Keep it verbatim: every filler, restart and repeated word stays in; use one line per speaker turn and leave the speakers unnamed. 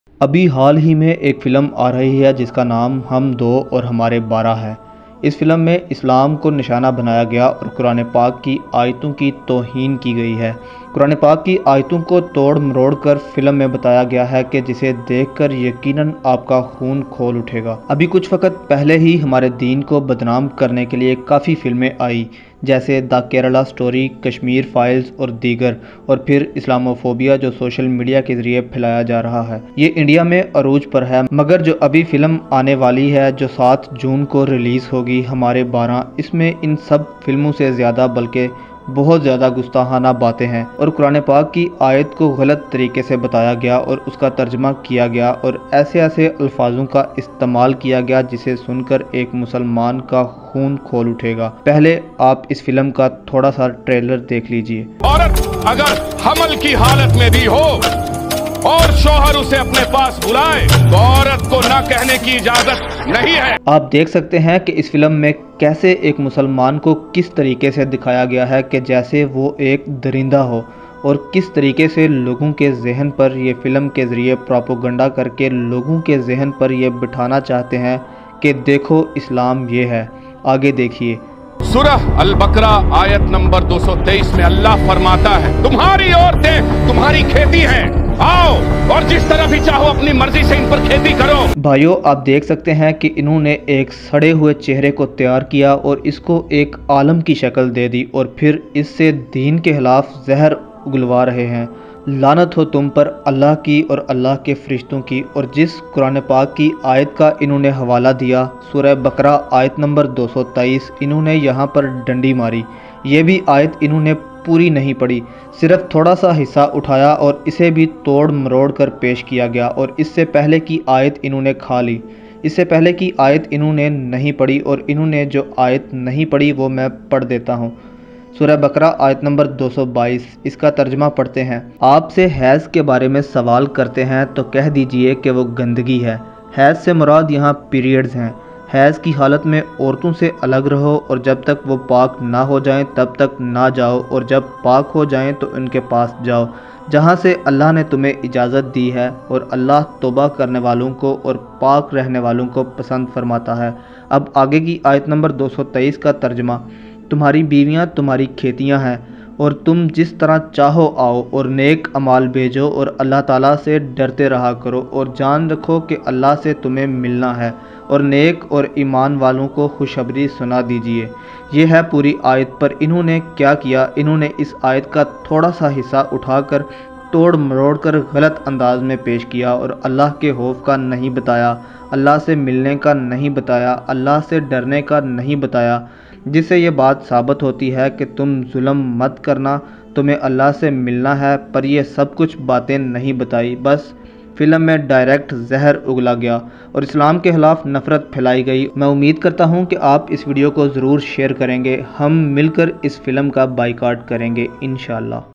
अभी हाल ही में एक फ़िल्म आ रही है जिसका नाम हम दो और हमारे बारह है। इस फ़िल्म में इस्लाम को निशाना बनाया गया और कुरान पाक की आयतों की तौहीन की गई है। कुरान पाक की आयतों को तोड़ मरोड़ कर फ़िल्म में बताया गया है कि जिसे देखकर यकीनन आपका खून खोल उठेगा। अभी कुछ वक़्त पहले ही हमारे दीन को बदनाम करने के लिए काफ़ी फ़िल्में आई, जैसे the Kerala story, Kashmir files और दीगर, और फिर इस्लामोफोबिया जो सोशल मीडिया के ज़रिए फैलाया जा रहा है। ये इंडिया में अरूज पर है, मगर जो अभी फ़िल्म आने वाली है जो सात जून को रिलीज़ होगी, हमारे बारह, इसमें इन सब फिल्मों से ज़्यादा बल्कि बहुत ज़्यादा गुस्ताहाना बातें हैं और कुरान पाक की आयत को गलत तरीके से बताया गया और उसका तर्जमा किया गया और ऐसे ऐसे अल्फाजों का इस्तेमाल किया गया जिसे सुनकर एक मुसलमान का खून खोल उठेगा। पहले आप इस फिल्म का थोड़ा सा ट्रेलर देख लीजिए।
औरत अगर हमल की हालत में भी हो और शौहर उसे अपने पास बुलाए तो औरत को न कहने की इजाजत नहीं है।
आप देख सकते हैं कि इस फिल्म में कैसे एक मुसलमान को किस तरीके से दिखाया गया है कि जैसे वो एक दरिंदा हो, और किस तरीके से लोगों के जहन पर ये फिल्म के ज़रिए प्रोपोगंडा करके लोगों के जहन पर ये बिठाना चाहते हैं कि देखो इस्लाम ये है। आगे देखिए।
सूरह अल बकरा आयत नंबर दो सौ तेईस में अल्लाह फरमाता है, तुम्हारी औरतें तुम्हारी खेती हैं, आओ और जिस तरह भी चाहो अपनी मर्जी से इन पर खेती करो।
भाइयों, आप देख सकते हैं कि इन्होंने एक सड़े हुए चेहरे को तैयार किया और इसको एक आलम की शक्ल दे दी और फिर इससे दीन के खिलाफ जहर उगलवा रहे हैं। लानत हो तुम पर अल्लाह की और अल्लाह के फरिश्तों की। और जिस कुरान पाक की आयत का इन्होंने हवाला दिया, सूरह बकरा आयत नंबर दो सौ तेईस, इन्होंने यहाँ पर डंडी मारी। ये भी आयत इन्होंने पूरी नहीं पढ़ी, सिर्फ थोड़ा सा हिस्सा उठाया और इसे भी तोड़ मरोड़ कर पेश किया गया। और इससे पहले की आयत इन्होंने खा ली। इससे पहले की आयत इन्होंने नहीं पढ़ी और इन्होंने जो आयत नहीं पढ़ी वो मैं पढ़ देता हूँ। सूरह बकरा आयत नंबर दो सौ बाईस, इसका तर्जमा पढ़ते हैं। आपसे हैज़ के बारे में सवाल करते हैं तो कह दीजिए कि वो गंदगी है। हैज़ से मुराद यहाँ पीरियड्स हैं। हैज़ की हालत में औरतों से अलग रहो और जब तक वो पाक ना हो जाएं तब तक ना जाओ, और जब पाक हो जाएं तो उनके पास जाओ जहाँ से अल्लाह ने तुम्हें इजाज़त दी है, और अल्लाह तौबा करने वालों को और पाक रहने वालों को पसंद फरमाता है। अब आगे की आयत नंबर दो सौ तेईस का तर्जमा। तुम्हारी बीवियां तुम्हारी खेतियां हैं और तुम जिस तरह चाहो आओ और नेक अमाल भेजो और अल्लाह ताला से डरते रहा करो और जान रखो कि अल्लाह से तुम्हें मिलना है, और नेक और ईमान वालों को खुशखबरी सुना दीजिए। ये है पूरी आयत। पर इन्होंने क्या किया, इन्होंने इस आयत का थोड़ा सा हिस्सा उठाकर तोड़ मरोड़ कर गलत अंदाज में पेश किया और अल्लाह के खौफ का नहीं बताया, अल्लाह से मिलने का नहीं बताया, अल्लाह से डरने का नहीं बताया, जिससे ये बात साबित होती है कि तुम जुल्म मत करना, तुम्हें अल्लाह से मिलना है। पर ये सब कुछ बातें नहीं बताई, बस फिल्म में डायरेक्ट जहर उगला गया और इस्लाम के खिलाफ नफ़रत फैलाई गई। मैं उम्मीद करता हूँ कि आप इस वीडियो को ज़रूर शेयर करेंगे। हम मिलकर इस फिल्म का बाइकआउट करेंगे इंशाअल्लाह।